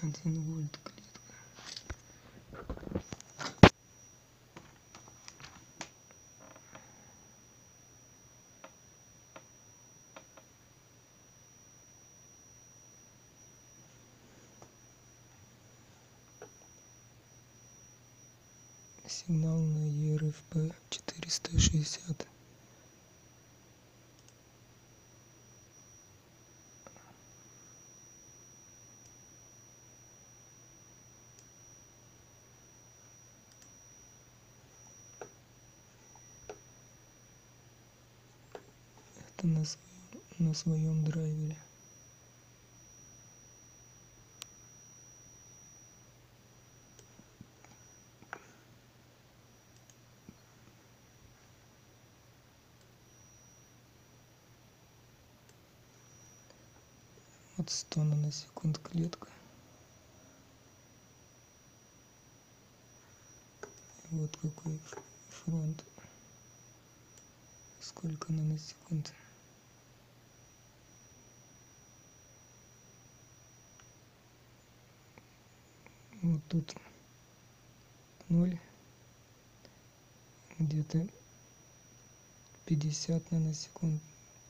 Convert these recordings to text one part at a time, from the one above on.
1 вольт клетка. Сигнал на ERFP 460. Это на своем драйвере. Вот 100 наносекунд клетка. И вот какой фронт. Сколько наносекунд. Вот тут 0. Где-то 50 наносекунд.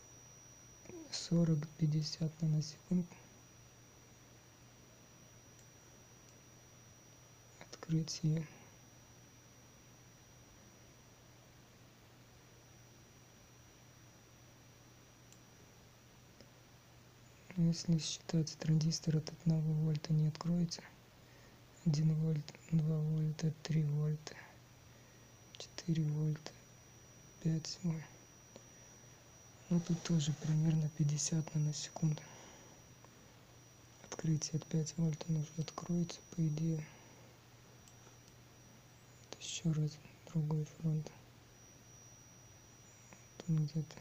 40-50 наносекунд. Открытие. Если считать, транзистор от 1 вольта не откроется. 1 вольт, 2 вольта, 3 вольта, 4 вольта, 5 вольт. Ну тут тоже примерно 50 наносекунд. Открытие от 5 вольт, он уже откроется, по идее. Вот еще раз другой фронт. Тут где-то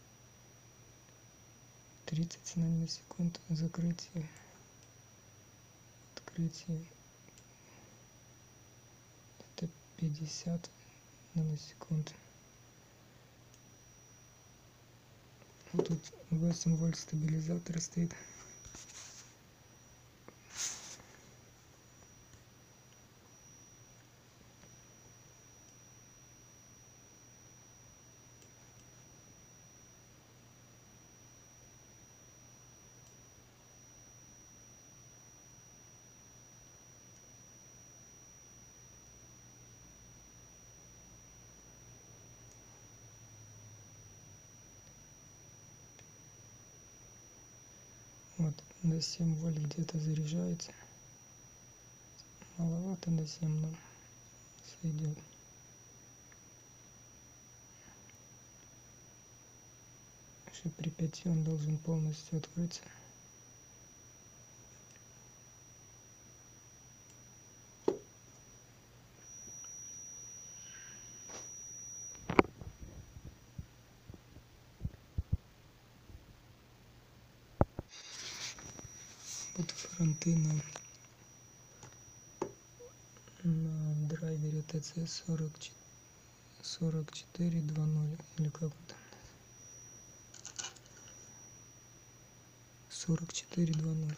30 наносекунд. Закрытие. Открытие. Это 50 наносекунд. Вот тут 8 вольт стабилизатор стоит. Вот до 7 вольт где-то заряжается. Маловато до 7, но сойдет. Еще при 5 он должен полностью открыться. Вот фронты на драйвере TC 4420 или как это? 4420.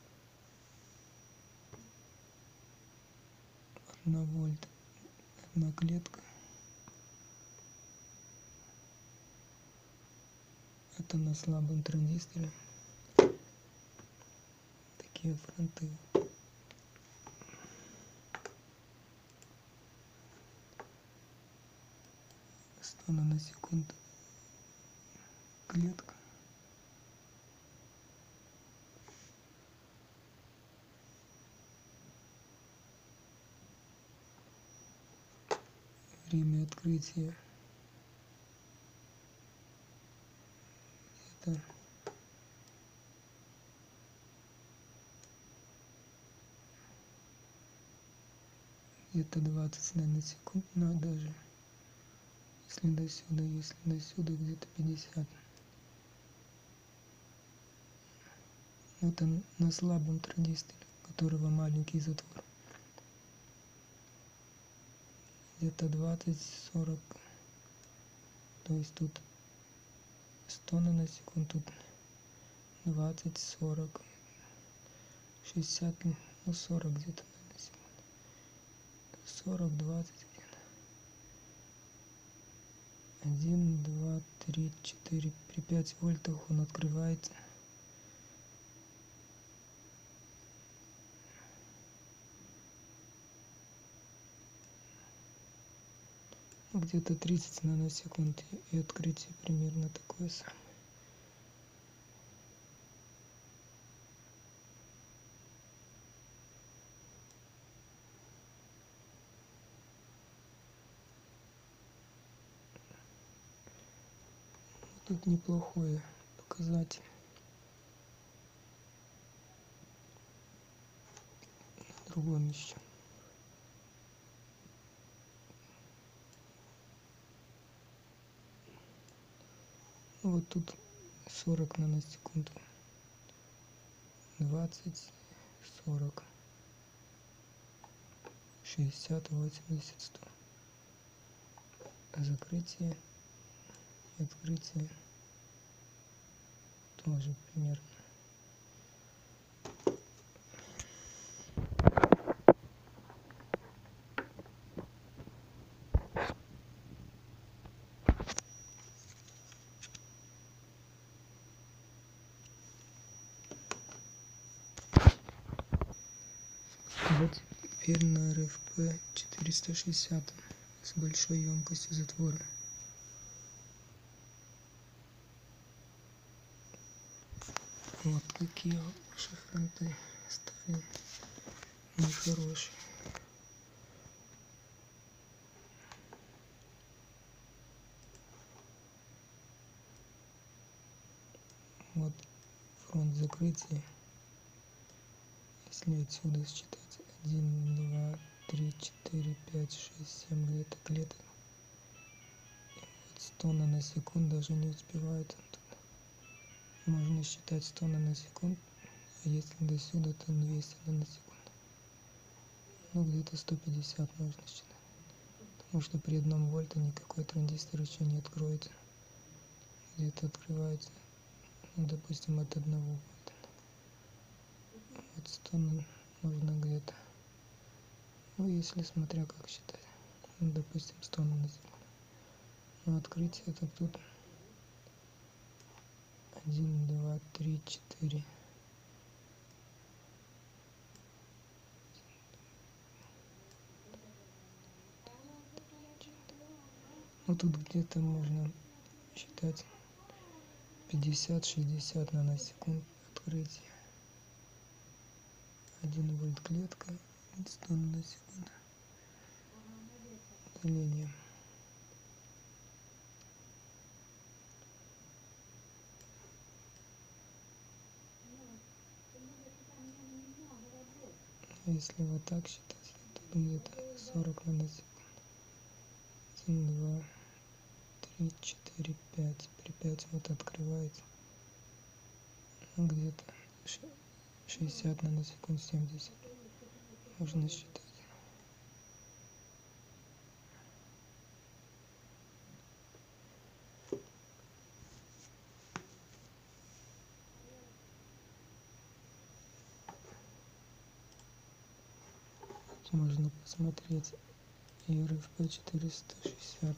1 вольт, 1 клетка. Это на слабом транзисторе. Такие фронты. Наносекунд клетка. Время открытия это где-то 20 наносекунд, но даже если до сюда где-то 50. Это на слабом транзисторе, у которого маленький затвор. Где-то 20-40. То есть тут 100 наносекунд, тут 20, 40, 60 ну 40 где-то, наверное, секунд. 40, 21. 1, 2, 3, 4. При 5 вольтах он открывается. Где-то 30 наносекунд, и открытие примерно такое самое. Тут неплохой показатель. На другом еще. Вот тут 40 наносекунд. 20, 40, 60, 80, 100. Закрытие и открытие тоже примерно. Вот теперь на РФП 460 с большой емкостью затвора. Вот какие ваши фронты стали нехорошие. Вот фронт закрытия. Если отсюда считать 1, 2, 3, 4, 5, 6, 7 где-то клеток. И вот 100 наносекунд даже не успевает он тут. Можно считать 100 наносекунд, а если до сюда, то 200 наносекунд. Ну где-то 150 можно считать. Потому что при 1 вольте никакой транзистор еще не откроется. Где-то открывается, ну, допустим, от 1 вольта. Вот 100 можно где-то. Ну, если смотря как считать. Ну, допустим, 100 наносекунд. Но открытие это тут 1, 2, 3, 4. Ну, тут где-то можно считать 50-60 наносекунд открытия. 1 вольт клетка, 100 наносекунд удаление. А если вот так считать, то где-то 40 наносекунд. 1, 2, 3, 4, 5. При 5 вот открывается. Ну, где-то 60 наносекунд, 70. Можно считать. Можно посмотреть РФП 460.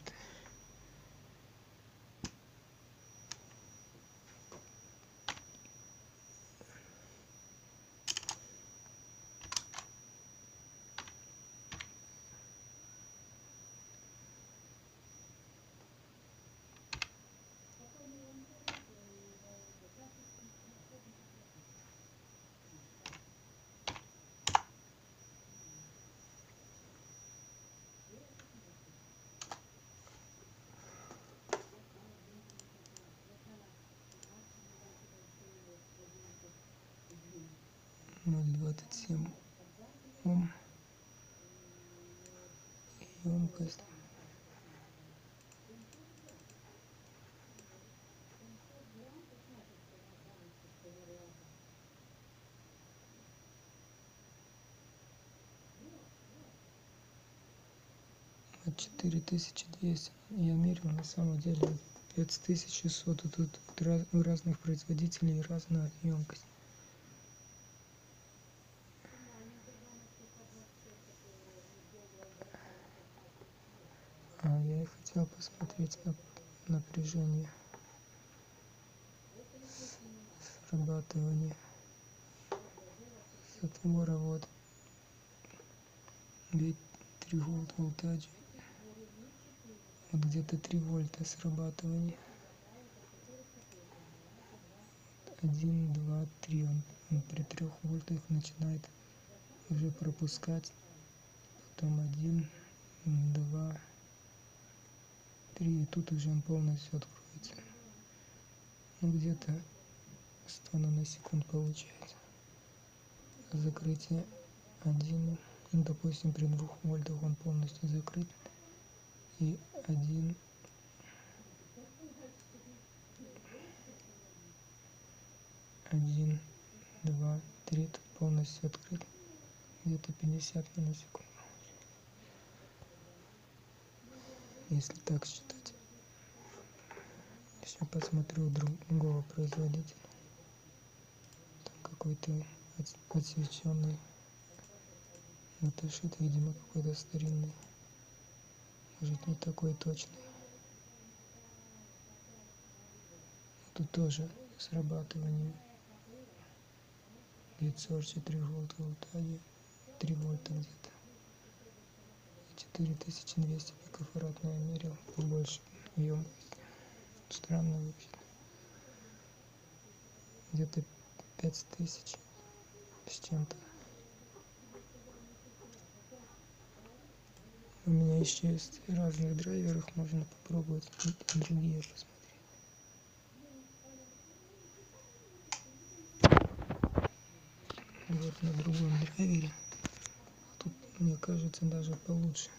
Ноль 27 Ом. Емкость. От 4200. Я мерил на самом деле 5600. И тут у разных производителей разная емкость. хотел посмотреть на напряжение срабатывания затвора. Вот ведь 3 вольт волтаж, вот где-то 3 вольта срабатывания. 1, 2, 3. Он при 3 вольтах начинает уже пропускать. Потом 1, 2, 3. И тут уже он полностью откроется. Ну где-то 100 наносекунд получается. Закрытие 1. Ну, допустим, при 2 вольтах он полностью закрыт. И 1, 1, 2, 3. Тут полностью открыт. Где-то 50 наносекунд. Если так считать. Еще посмотрю у другого производителя. Там какой-то подсвеченный даташит, видимо, какой-то старинный. Может, не такой точный. Тут тоже срабатывание 944 вольта волтажа, 3 вольта где-то. 4200 пикофарад я мерил, побольше емкость. Странно вообще. Где-то 5000 с чем-то. У меня еще есть в разных драйверах, можно попробовать другие посмотреть. Вот на другом драйвере. Тут, мне кажется, даже получше.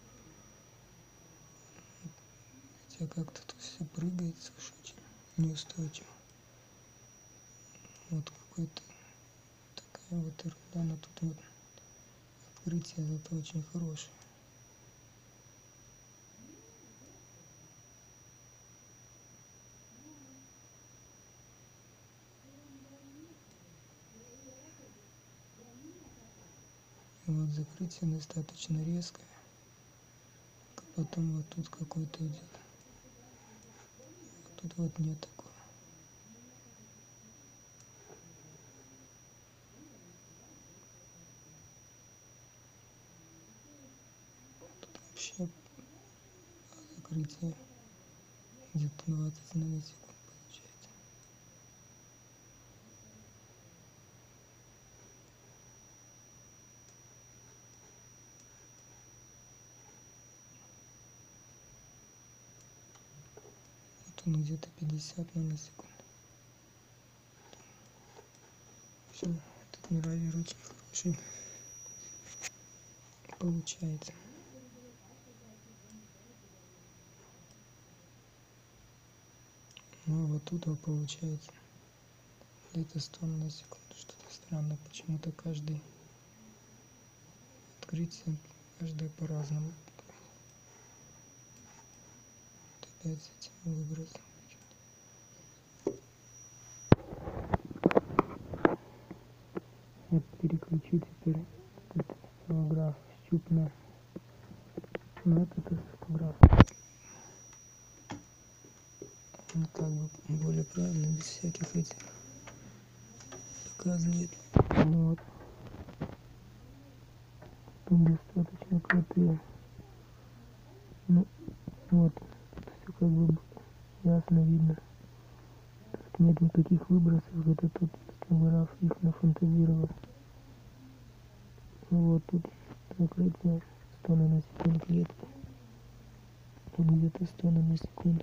Хотя как-то тут все прыгает, слушай, очень неустойчиво. Вот какой-то такая вот ерунда, но тут вот открытие зато очень хорошее. И вот закрытие достаточно резкое. Потом вот тут какой-то идет. А тут вот нет такого. Тут вообще закрытие где-то 20 наносекунд получается. Вот он где-то 50 наносекунд. Все, этот драйвер очень хороший получается. Ну а вот тут вот получается где-то 100 наносекунд. Что-то странно, почему-то каждый открытие, каждое по-разному. Вот опять с этим выбросом. Я переключу теперь этот осциллограф щуп на этот осциллограф. Он как бы более правильно, без всяких этих показывает. Вот. Тут достаточно крутые. Ну вот, все как бы ясно видно. Тут нет никаких выбросов, это тут осциллограф их нафантазировал. Вот тут закрытие 100 наносекунд клетки. Тут где-то 100 наносекунд.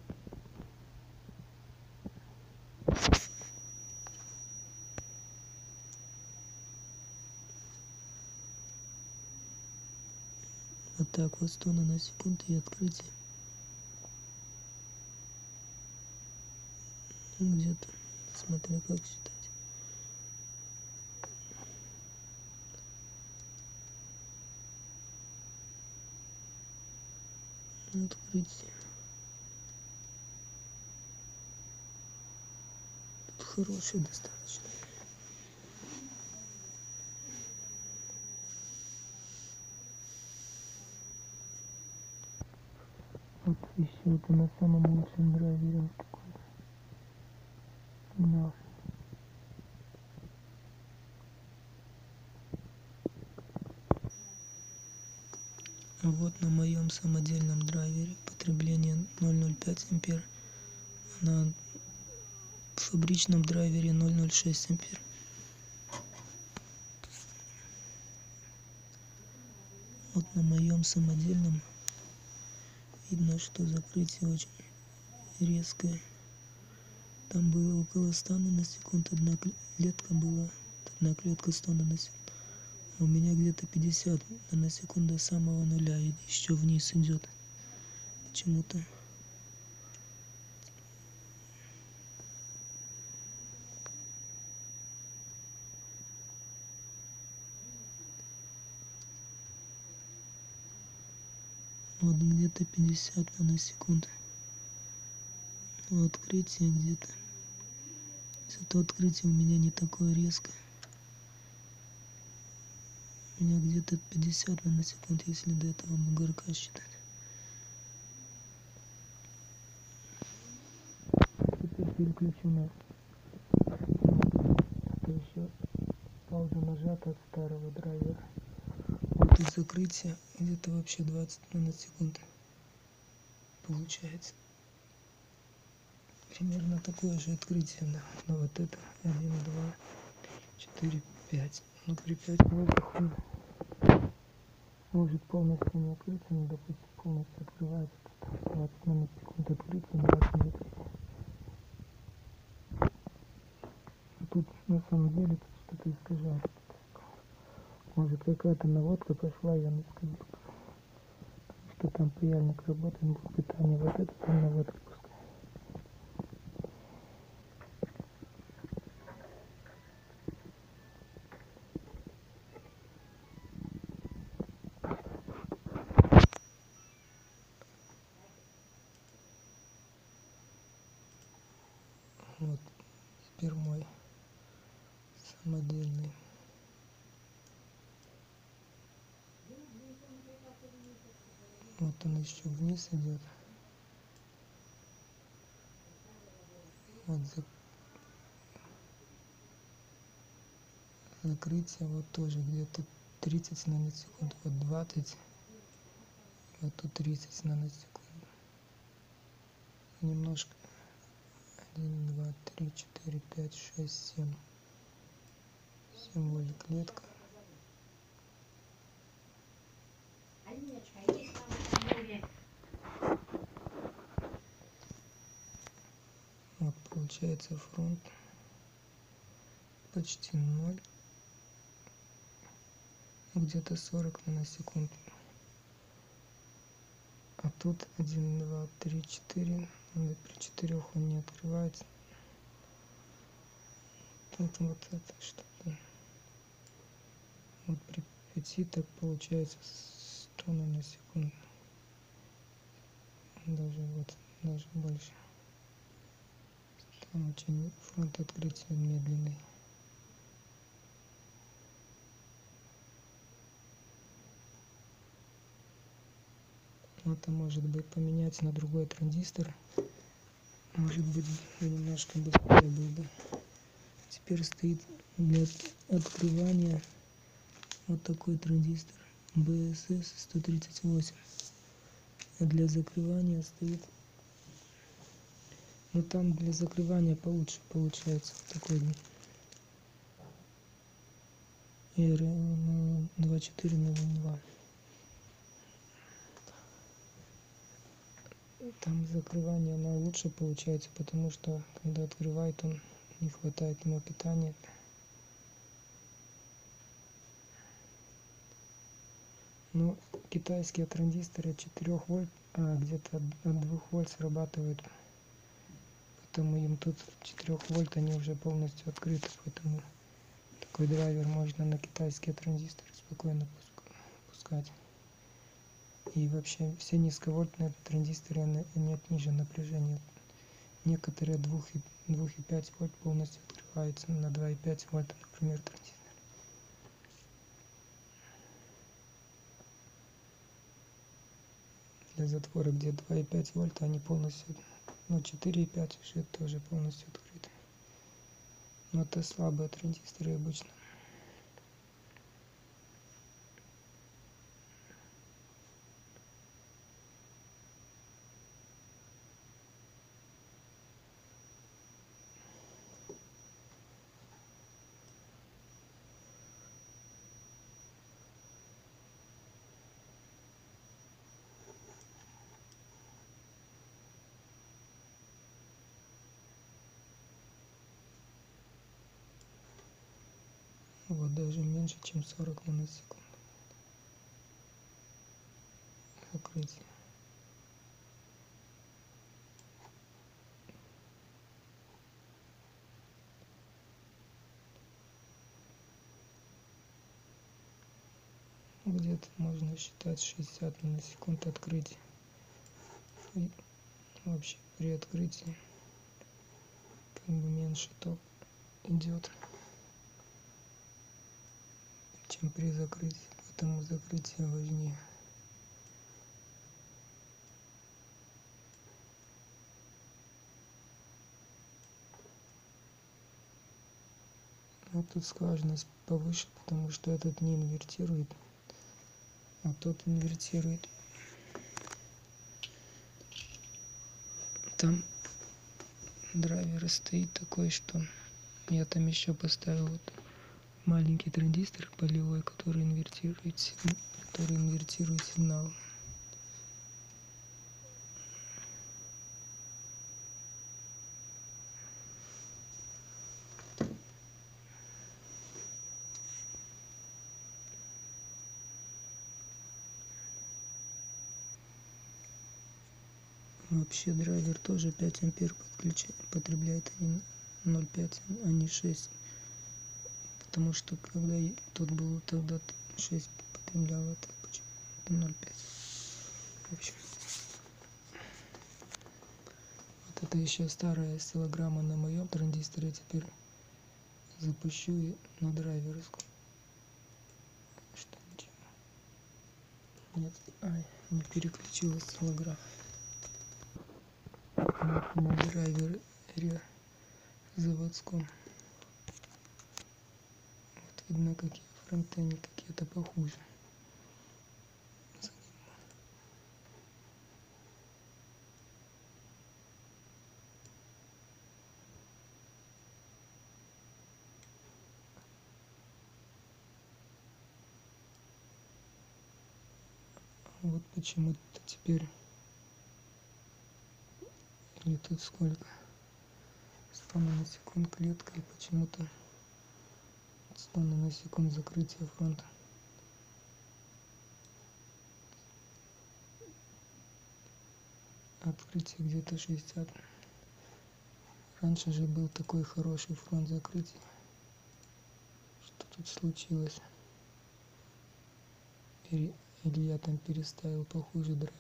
Вот так вот 100 наносекунд и открытие. Где-то, смотря как считать. Открытие. Тут хорошее достаточно. Вот еще это на самом лучшем драйвере вот такой сигнал. Вот на моем самодельном драйвере потребление 0,05 ампер, на фабричном драйвере 0,06 ампер. Вот на моем самодельном видно, что закрытие очень резкое. Там было около 100 наносекунд, одна клетка была, одна клетка 100 наносекунд. У меня где-то 50 наносекунд до самого нуля и еще вниз идет почему-то. Вот где-то 50 наносекунд. Открытие где-то. Зато открытие у меня не такое резкое. У меня где-то 50 наносекунд, если до этого бугорка считать. Теперь переключу на это еще пауза нажата от старого драйвера. Вот и закрытие где-то вообще 20 наносекунд получается. Примерно такое же открытие, да. Но вот это 1, 2, 4, 5. Ну при 5 вольтах он может полностью не открыться, но допустим полностью открывается. 20 наносекунд открытия, 20 закрытия. А тут на самом деле тут что-то искажает. Может какая-то наводка пошла, я не скажу. Что там паяльник работает, будет питание, вот это там наводка пускай. Вот теперь мой самодельный. Вот он еще вниз идет. Вот закрытие вот тоже где-то 30 наносекунд, вот 20, вот тут 30 наносекунд. Немножко. 1, 2, 3, 4, 5, 6, 7. 7 вольт клетка. Вот получается фронт почти 0. Где-то 40 наносекунд. А тут 1, 2, 3, 4. При 4 он не открывается. Тут вот это что-то. Вот при 5 так получается 100 наносекунд. Даже больше. Там очень фронт открытия медленный. Это может быть поменять на другой транзистор. Может быть немножко быстрее был бы. Теперь стоит для открывания вот такой транзистор BSS 138. А для закрывания стоит, ну там для закрывания получше получается такой R2402. Там закрывание она лучше получается, потому что когда открывает, он не хватает ему питания. Ну, китайские транзисторы 4 вольт, где-то от 2 вольт срабатывают. Поэтому им тут 4 вольт они уже полностью открыты, поэтому такой драйвер можно на китайские транзисторы спокойно пускать. И вообще все низковольтные транзисторы, они ниже напряжения. Некоторые 2,5 вольт полностью открываются на 2,5 вольта, например, транзистор. для затвора, где 2,5 вольта, они полностью, ну 4,5 уже тоже полностью открыты. Но это слабые транзисторы обычно. Вот даже меньше, чем 40 наносекунд закрытие. Где-то можно считать 60 наносекунд открытия. И вообще при открытии как бы меньше ток идет, чем при закрытии, поэтому закрытие важнее. Но тут скважинность повыше, потому что этот не инвертирует, а тот инвертирует. Там драйвер стоит такой, что я там еще поставил вот маленький транзистор полевой, который инвертирует сигнал. Вообще драйвер тоже 5 ампер потребляет, а не 0,5, а не 6. Потому что когда тот был, тогда 6 потреблял, это почему-то 0,5. В общем, вот это еще старая осциллограмма на моем транзисторе. Теперь запущу и на драйверскую. Что ничего. Нет, не переключил осциллограмму. На драйвере заводском. Вот видно, какие фронтены какие-то похуже. Вот почему-то теперь, или тут сколько, 100 наносекунд клетка, и почему-то 100 наносекунд закрытия фронта. Открытие где-то 60. Раньше же был такой хороший фронт закрытия. Что тут случилось? Или я там переставил похуже драйвер.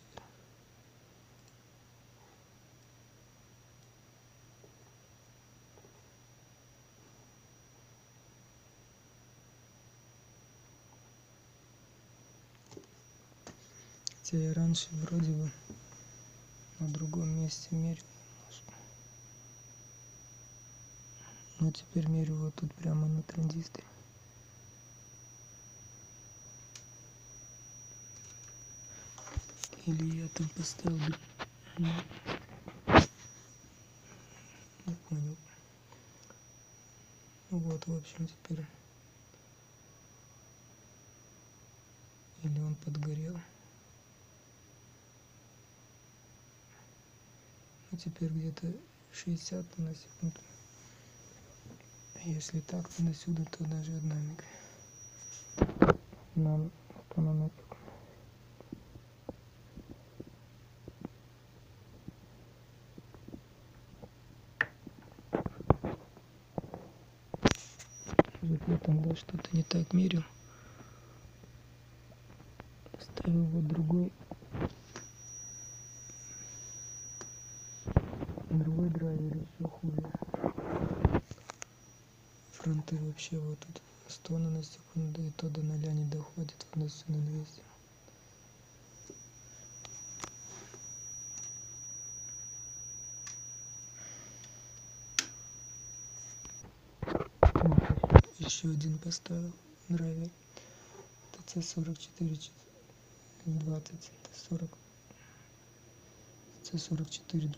Хотя я раньше вроде бы на другом месте мерил немножко. Но теперь мерю вот тут прямо на транзисторе. Или я там поставил... Не понял. Вот, в общем, теперь... Или он подгорел. Ну, теперь где-то 60 на секунду. Если так, то на сюда, то даже 1 мега. На 100 наносекунд. Может, я тогда что-то не так мерил. Ставил вот другой драйвер, еще хуже. Фронты вообще вот тут 100 наносекунды, и то до 0 не доходит, у нас все на 200. еще один поставил драйвер TC4420, TC4420.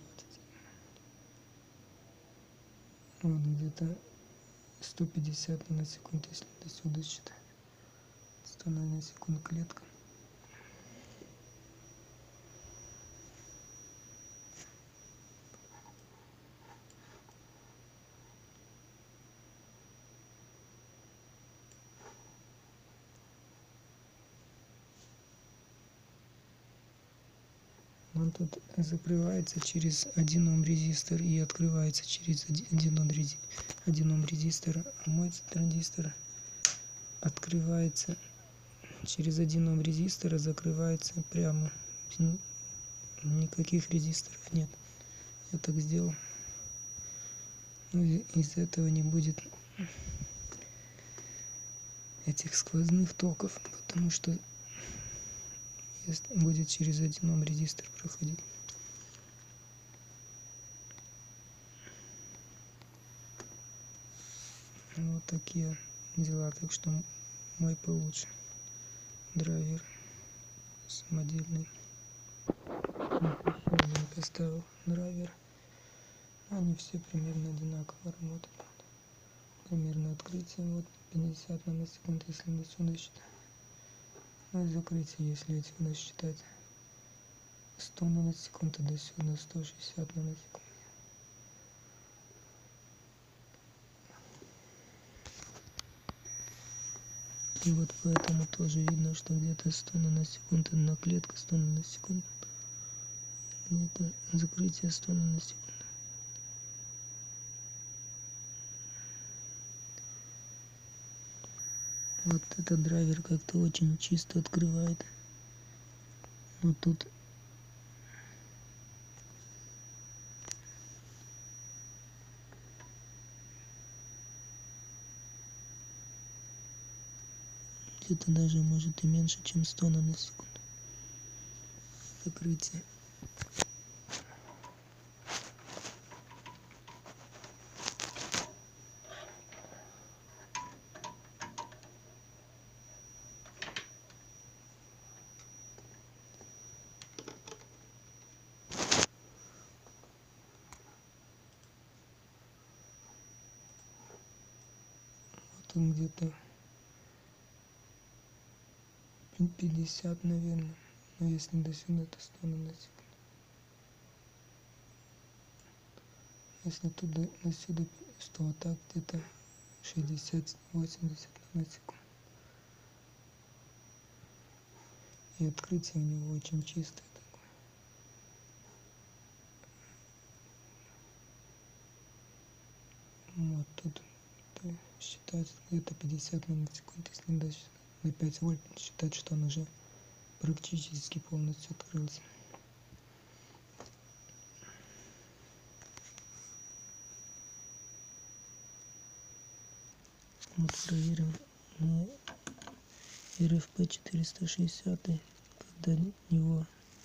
Вот где-то 150 наносекунд, если до сюда считать. 100 наносекунд клетка. Он тут закрывается через 1 Ом резистор и открывается через 1 Ом резистор, а мой транзистор открывается через 1 Ом резистора, закрывается прямо. Никаких резисторов нет. Я так сделал. Ну и из этого не будет этих сквозных токов, потому что будет через 1 Ом резистор проходить. Вот такие дела. Так что мой получше. Драйвер самодельный. Еще один поставил драйвер. Они все примерно одинаково работают. Примерно открытие вот 50 наносекунд, если до сюда считать. Ну и закрытие, если отсюда считать 100 наносекунд, и до сюда 160 наносекунд. И вот поэтому тоже видно, что где-то 100 наносекунд одна клетка, 100 наносекунд. Где-то закрытие 100 наносекунд. Вот этот драйвер как-то очень чисто открывает. Вот тут где-то даже может и меньше, чем 100 наносекунд. Закрытие. Вот он где-то 50, наверное. Но если до сюда, то 100 наносекунд. Если туда до сюда 100, а так где-то 60-80 наносекунд. И открытие у него очень чистое такое. Вот тут считать где-то 50 наносекунд, если дальше на 5 вольт считать, что он уже практически полностью открылся. Вот проверим на РФП 460, когда у него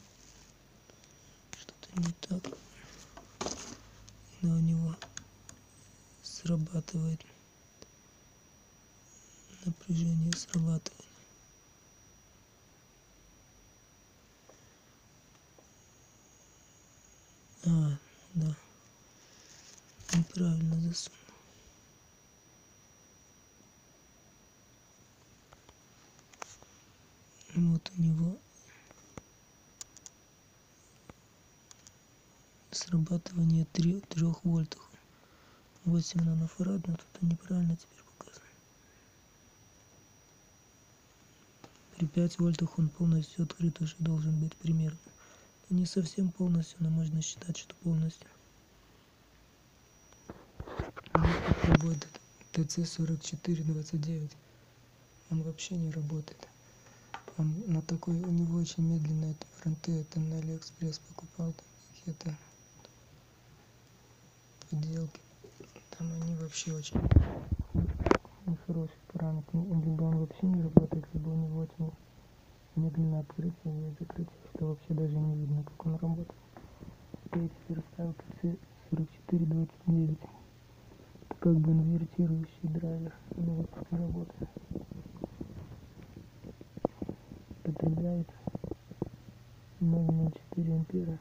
что-то не так, когда у него срабатывает напряжение, срабатывает. Да, неправильно засунул. Вот у него срабатывание 3 вольтах, 8 нанофарад, но тут неправильно теперь показано. При 5 вольтах он полностью открыт уже должен быть примерно. Но не совсем полностью, но можно считать, что полностью. Работает TC4429. Он вообще не работает. Он на такой, у него очень медленные фронты. Это на Алиэкспресс покупал какие-то подделки. Там они вообще очень нехорошие параметры. Либо он вообще не работает, либо у него очень медленно открытие и закрытие, что вообще даже не видно, как он работает. Я теперь ставил TC4429. как бы инвертирующий драйвер на выпуске работает. Потребляет 0,04 ампера.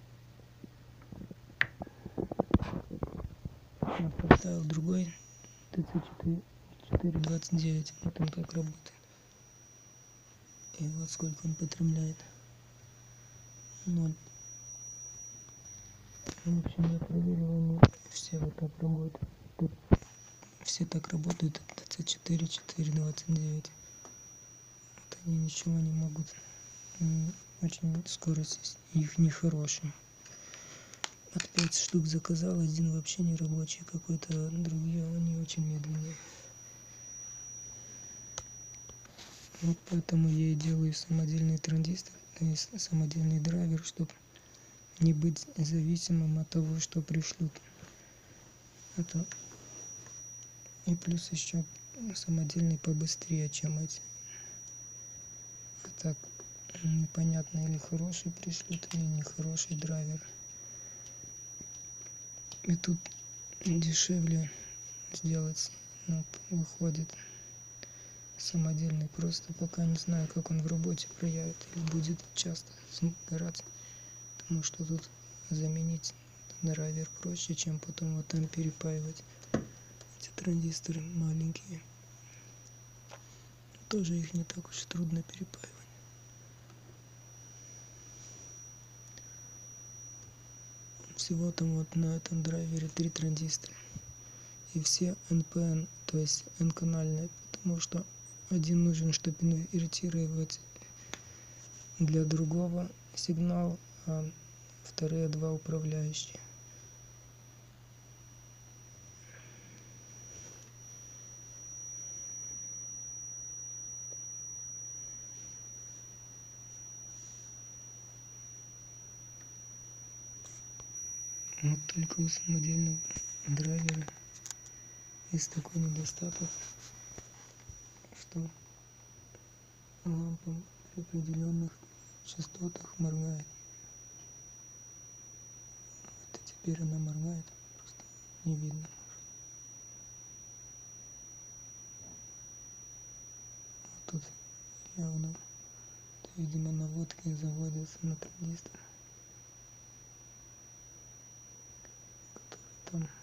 Я поставил другой ТЦ 429, вот он как работает. И вот сколько он потребляет. 0. В общем, я проверил, они все вот так работают. Тут все так работают, ТЦ 429. Вот они ничего не могут. Очень скорость их нехорошая. От 5 штук заказал, один вообще не рабочий, какой-то другие, они очень медленные. Вот поэтому я и делаю самодельный транзистор, самодельный драйвер, чтобы не быть зависимым от того, что пришлют. Это и плюс еще самодельный побыстрее, чем эти. А так непонятно, или хороший пришлют, или нехороший драйвер. И тут дешевле сделать, но выходит самодельный, просто пока не знаю, как он в работе проявит или будет часто сгорать, потому что тут заменить драйвер проще, чем потом вот там перепаивать эти транзисторы маленькие. Тоже их не так уж трудно перепаивать. Всего там вот на этом драйвере 3 транзистора. И все NPN, то есть N-канальные, потому что один нужен, чтобы инвертировать для другого сигнал, а вторые 2 управляющие. Вот только у самодельного драйвера есть такой недостаток, что лампа при определенных частотах моргает. Вот и теперь она моргает, просто не видно. Вот тут явно, видимо, наводки заводятся на транзистор, который там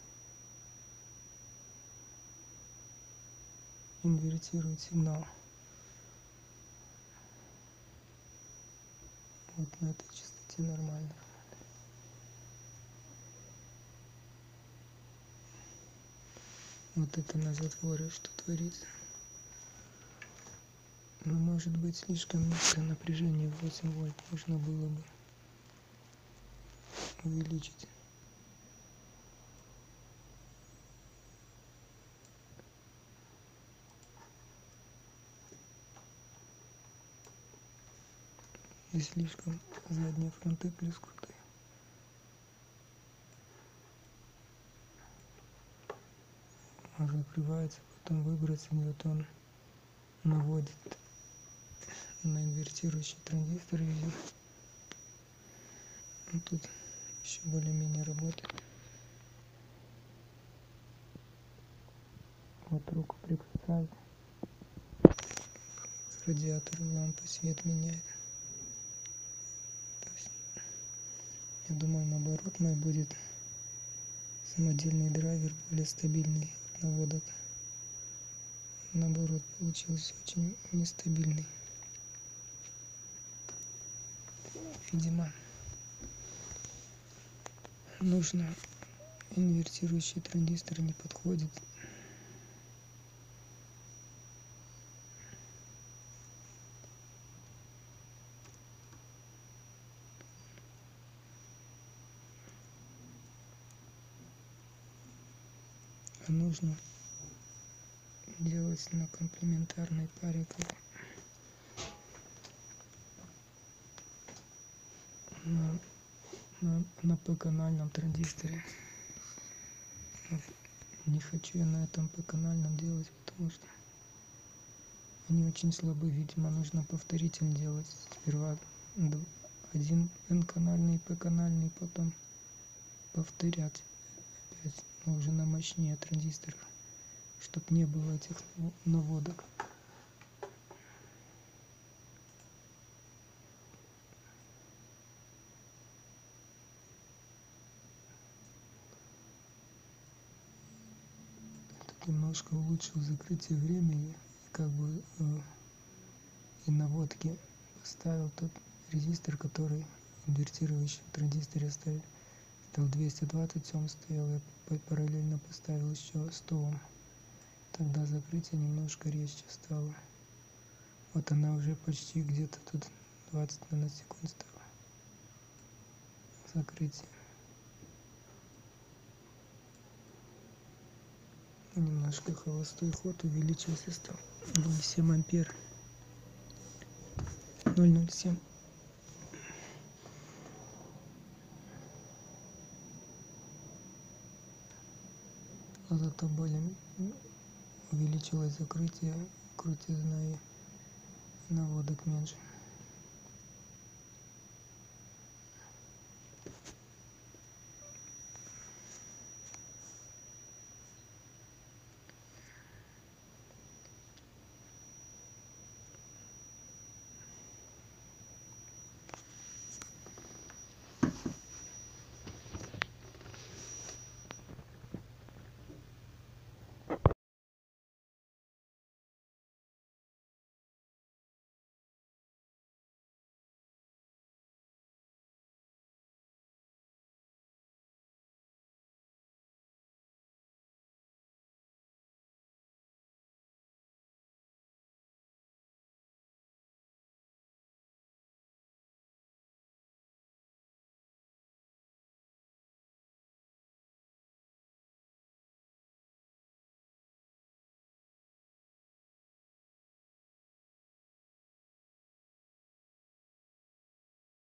инвертирует сигнал. Вот на этой частоте нормально. Вот это на затворе что творится. Но может быть слишком низкое напряжение, 8 вольт, можно было бы увеличить. И слишком задние фронты плюс крутые. Он закрывается, потом выбрасывает, он наводит на инвертирующий транзистор везет. Ну, тут еще более-менее работает. Вот руку прикасаю. Радиатор лампы свет меняет. То есть, я думаю, наоборот, мой будет самодельный драйвер более стабильный от наводок. Наоборот, получился очень нестабильный. Видимо, нужно инвертирующий транзистор, не подходит. А нужно делать на комплементарной паре, как на P-канальном транзисторе. Не хочу я на этом P-канальном делать, потому что они очень слабы. Видимо, нужно повторитель делать. Сперва один N-канальный, P-канальный, потом повторять поставить, но уже на мощнее транзистор, чтобы не было этих наводок. Тут немножко улучшил закрытие времени и как бы и наводки. Поставил тот резистор, который инвертирующий в транзисторе стал 220 Ом стоял, я параллельно поставил еще 100 Ом. Тогда закрытие немножко резче стало. Вот она уже почти где-то тут 20 наносекунд стала. Закрытие. Немножко холостой ход увеличился, стал 0,7 ампер. 0,07. Но зато более увеличилось закрытие, крутизна и наводок меньше.